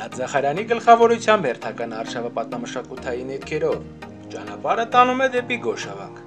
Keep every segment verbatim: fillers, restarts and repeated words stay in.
Գագաթ Զախարյանի գլխավորությամբ հերթական արշավապատմամշակութային հետքերով ճանապարհը տանում է դեպի Գոշավանք։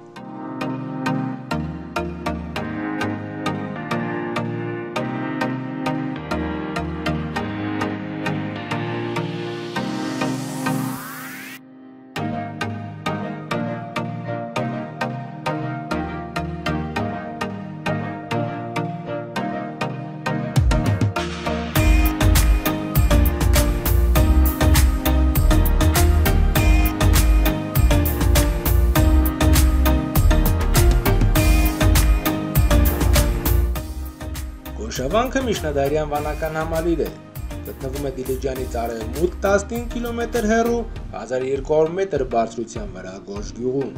Գոշավանքը միջնադարյան վանական համալիր է, գտնվում է Դիլիջանից արևմուտք տասնհինգ կիլոմետր հեռու հազար երկու հարյուր մետր բարձրության վրա Գոշ գյուղում։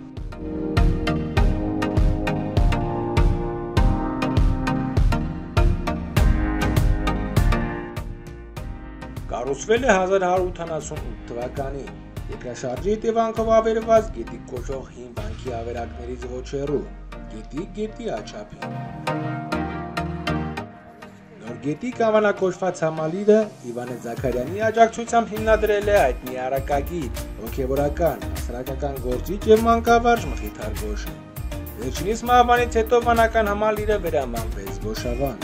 Կառուցվել է հազար հարյուր ութանասունութ թվականին, երկրաշարժի հետևանքով ավերված գետի կոչվող հին վանքի ավերակներից ոչ հեռու, գետի գետի աչափին։ Գետի կանվանակոչված համալիրը Իվանե Զաքարյանի աջակցությամբ հիմնադրել է հայտնի արակագիր, հոգևորական, հասարակական գործիչ և մանկավարժ Մխիթար Գոշը։ Վերջինիս մահվանից հետո վանական համալիրը վերանվանվեց Գոշավանք։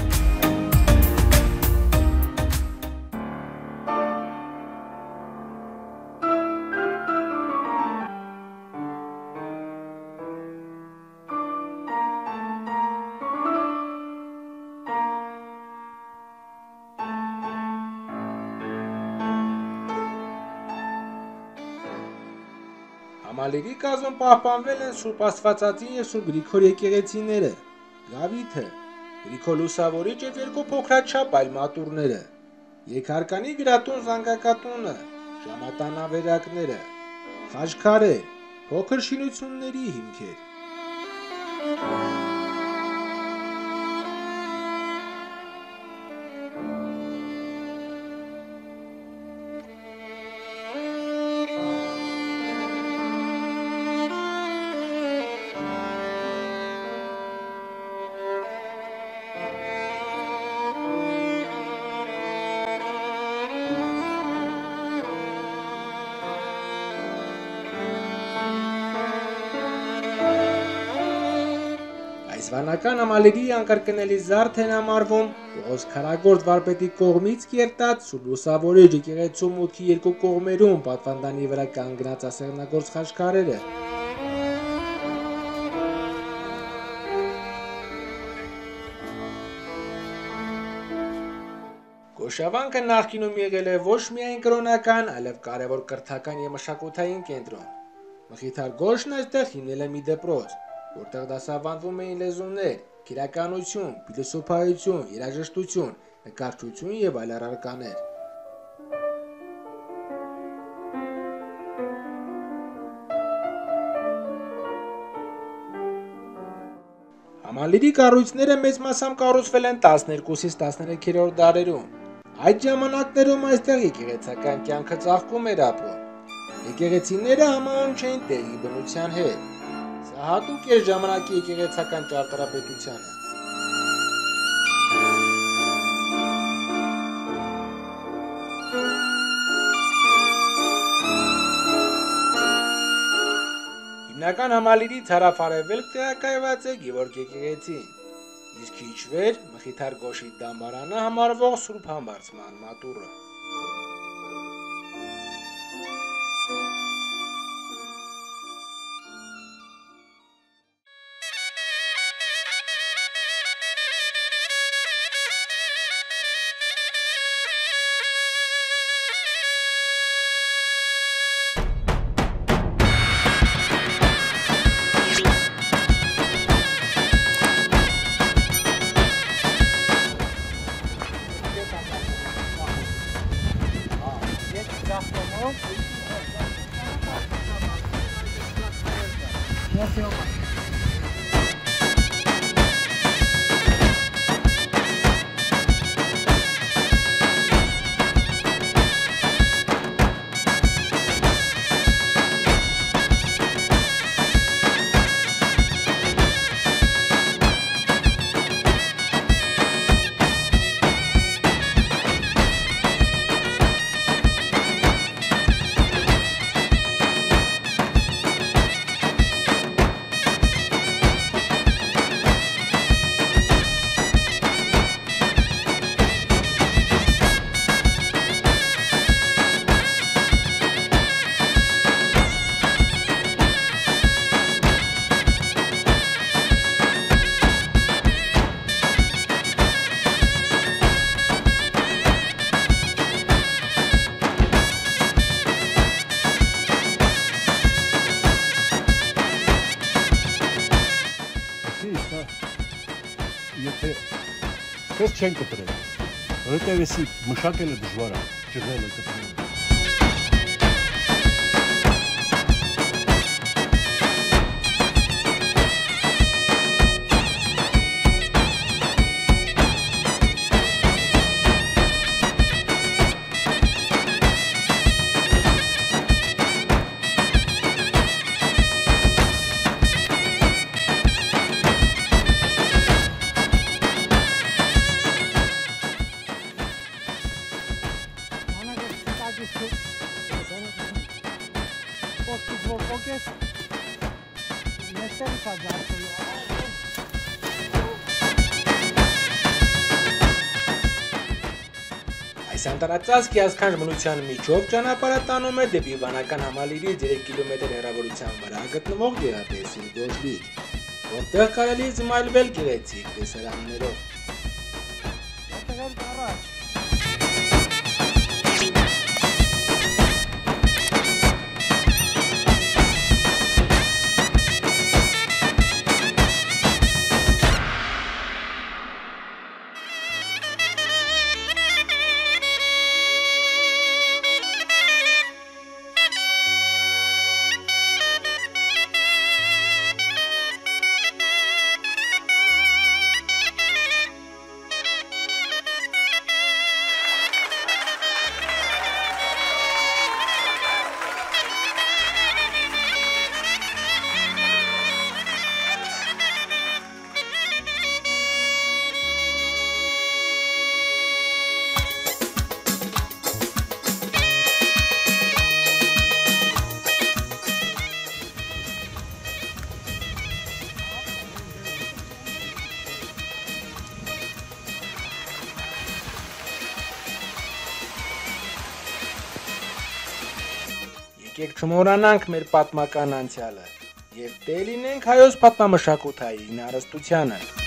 Համալիրի կազմում պահպանվել են Սուրբ Աստվածածին և Սուրբ Գրիգոր եկեղեցիները, Դավիթը, Գրիգոր Լուսավորիչ և երկու փոքրաչափ այլ մատուռները, երկհարկանի գրատուն զանգակատունը, ժամատան ավերակները, խաչքարեր, փոքր շինությունների հիմքեր։ Այս վանական համալիրի անկրկնելի զարդ են համարվում Պողոս Քարագործ վարպետի կողմից կերտած Սուրբ Լուսավորիչ եկեղեցու մուտքի երկու կողմերում պատվանդանի վրա կանգնած ասեղնագործ խաչքարերը։ Գոշավանքը նախկինում եղել է ոչ միայն կրոնական, այլև կարևոր կրթական և մշակութային կենտրոն։ Մխիթար Գոշն այստեղ հիմնել է մի դպրոց, որտեղ դասավանդվում էին լեզուներ, քերականություն, փիլիսոփայություն, երաժշտություն, նկարչություն և այլ առարկաներ։ Համալիրի կառույցները մեծ մասամբ կառուցվել են տասներկուսից տասներեքերորդ դարերում։ Այդ ժամանակներում այստեղ եկեղեցական կյանքը ծաղկում էր ապրում։ Եկեղեցիները համահունչ չէին տեղի բնության հետ։ Սա հատուկ էր ժամանակի եկեղեցական ճարտարապետությանը։ Հիմնական համալիրից հարավ-արևելք տեղակայված է Գևորգ եկեղեցին, իսկ քիչ վեր Մխիթար Գոշի դամբարանը համարվող Սուրբ Համբարձման մատուռը։ Քեզ չեն կտրել, որովհետև էսի մշակելը դժվար է, ջրելը կտրելը։ Այս անտարածածկի ազգանց բնության միջով ճանապարհատանում է դեպի վանական համալիրից երեք կիլոմետր հեռավորության վրա գտնվող գեղատեսիլ գորգիկ, որտեղ կարելի է զմայլվել գեղեցիկ տեսարաններով։ Եկեք չմոռանանք մեր պատմական անցյալը և տեղ լինենք հայոց պատմամշակութային հարստությանը։